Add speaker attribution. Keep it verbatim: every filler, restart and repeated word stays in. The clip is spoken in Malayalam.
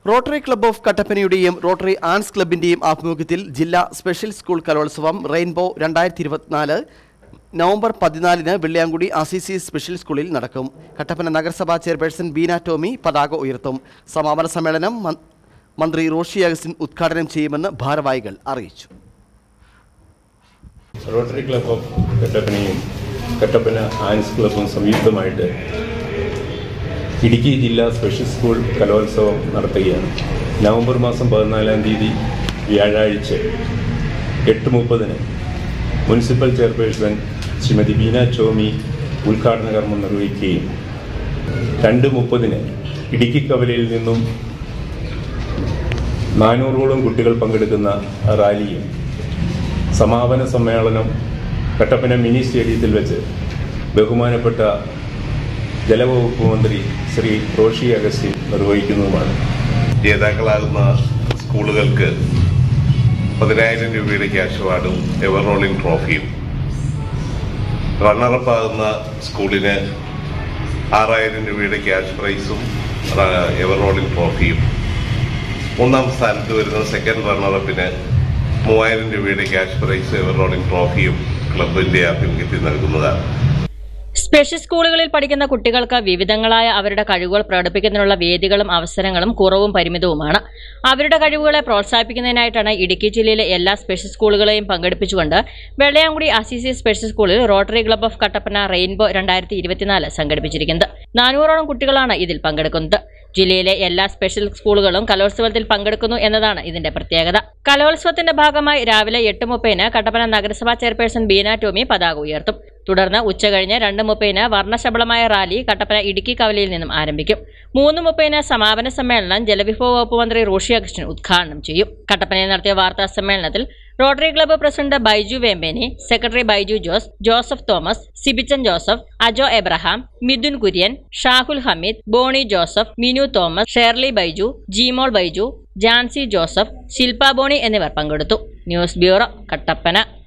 Speaker 1: റോട്ടറി ക്ലബ്ബ് ഓഫ് കട്ടപ്പനയുടെയും റോട്ടറി ആൻസ് ക്ലബിന്റെയും ആഭിമുഖ്യത്തിൽ ജില്ലാ സ്പെഷ്യൽ സ്കൂൾ കലോത്സവം റെയിൻബോ രണ്ടായിരത്തി ഇരുപത്തിനാല് നവംബർ പതിനാലിന് വെള്ളിയാങ്കുടി അസിസി സ്പെഷ്യൽ സ്കൂളിൽ നടക്കും. കട്ടപ്പന നഗരസഭാ ചെയർപേഴ്സൺ ബീന ടോമി പതാക ഉയർത്തും. സമാപന സമ്മേളനം മന്ത്രി റോഷി അഗസ്റ്റിൻ ഉദ്ഘാടനം ചെയ്യുമെന്ന് ഭാരവാഹികൾ അറിയിച്ചു.
Speaker 2: റോട്ടറി ക്ലബ്ബ് ഓഫ് കട്ടപ്പനയും കട്ടപ്പന ആൻസ് ക്ലബ്ബും സംയുക്തമായിട്ട് ഇടുക്കി ജില്ലാ സ്പെഷ്യൽ സ്കൂൾ കലോത്സവം നടത്തുകയാണ്. നവംബർ മാസം പതിനാലാം തീയതി വ്യാഴാഴ്ച എട്ട് മുപ്പതിന് മുനിസിപ്പൽ ചെയർപേഴ്സൺ ശ്രീമതി ബീന ടോമി ഉദ്ഘാടന കർമ്മം നിർവഹിക്കുകയും രണ്ട് മുപ്പതിന് ഇടുക്കി കവലയിൽ നിന്നും നാനൂറോളം കുട്ടികൾ പങ്കെടുക്കുന്ന റാലിയും സമാപന സമ്മേളനം കട്ടപ്പന മിനി സ്റ്റേഡിയത്തിൽ വെച്ച് ബഹുമാനപ്പെട്ട ജലവകുപ്പ് മന്ത്രി ശ്രീ റോഷി അഗസ്റ്റിൻ നിർവഹിക്കുന്നതുമാണ്.
Speaker 3: ജേതാക്കളാകുന്ന സ്കൂളുകൾക്ക് പതിനായിരം രൂപയുടെ ക്യാഷ് അവാർഡും എവർ റോളിംഗ് ട്രോഫിയും, റണ്ണറപ്പ് ആകുന്ന സ്കൂളിന് ആറായിരം രൂപയുടെ ക്യാഷ് പ്രൈസും എവർ റോളിംഗ് ട്രോഫിയും, മൂന്നാം സ്ഥാനത്ത് വരുന്ന സെക്കൻഡ് റണ്ണറപ്പിന് മൂവായിരം രൂപയുടെ ക്യാഷ് പ്രൈസ് എവർ റോളിംഗ് ട്രോഫിയും ക്ലബിന്റെ ആഭിമുഖ്യത്തിൽ നൽകുന്നതാണ്.
Speaker 4: സ്പെഷ്യൽ സ്കൂളുകളിൽ പഠിക്കുന്ന കുട്ടികൾക്ക് വിവിധങ്ങളായ അവരുടെ കഴിവുകൾ പ്രകടിപ്പിക്കുന്നതിനുള്ള വേദികളും അവസരങ്ങളും കുറവും പരിമിതവുമാണ്. അവരുടെ കഴിവുകളെ പ്രോത്സാഹിപ്പിക്കുന്നതിനായിട്ടാണ് ഇടുക്കി ജില്ലയിലെ എല്ലാ സ്പെഷ്യൽ സ്കൂളുകളെയും പങ്കെടുപ്പിച്ചുകൊണ്ട് വെള്ളയാങ്കുടി അസിസി സ്പെഷ്യൽ സ്കൂളിൽ rotary club of Kattappana rainbow രണ്ടായിരത്തി ഇരുപത്തിനാല് സംഘടിപ്പിച്ചിരിക്കുന്നത്. നാനൂറോളം കുട്ടികളാണ് ഇതിൽ പങ്കെടുക്കുന്നത്. ജില്ലയിലെ എല്ലാ സ്പെഷ്യൽ സ്കൂളുകളും കലോത്സവത്തിൽ പങ്കെടുക്കുന്നു എന്നതാണ് ഇതിന്റെ പ്രത്യേകത. കലോത്സവത്തിന്റെ ഭാഗമായി രാവിലെ എട്ട് മുപ്പതിന് കട്ടപ്പന നഗരസഭാ ചെയർപേഴ്സൺ ബീന ടോമി പതാക ഉയർത്തും. തുടർന്ന് ഉച്ചകഴിഞ്ഞ് രണ്ട് മുപ്പതിന് വർണ്ണശബളമായ റാലി കട്ടപ്പന ഇടുക്കി കവലയിൽ നിന്നും ആരംഭിക്കും. മൂന്ന് മുപ്പതിന് സമാപന സമ്മേളനം ജലവിഭവ വകുപ്പ് മന്ത്രി റോഷി അഗസ്റ്റിൻ ഉദ്ഘാടനം ചെയ്യും. കട്ടപ്പനയിൽ നടത്തിയ വാർത്താ സമ്മേളനത്തിൽ rotary club president Baiju Vembeny, secretary Baiju Jose, Joseph Thomas, Sibichan Joseph, Ajo Abraham, Mithun Kurian, Shahul Hameed, Boney Joseph, Minu Thomas, Shirley Baiju, Jeemol Baiju, Jancy Joseph, Shilpa Boney എന്നിവർ പങ്കെടുത്തു. News bureau, Kattappana.